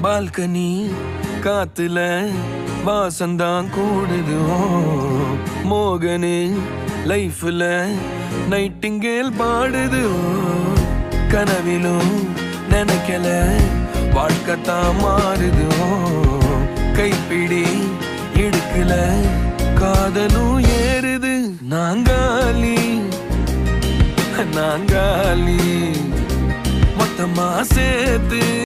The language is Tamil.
பால்கனி காத்துல வாசந்தான் கூடுது மோகனு லைஃப்ல நைட்டிங்கேல் பாடுது கனவிலும் நினைக்கல வாழ்க்கைத்தான் மாறுது கைப்பிடி இடுக்கல காதலும் ஏறுது நாங்காலி மொத்தமா சேர்த்து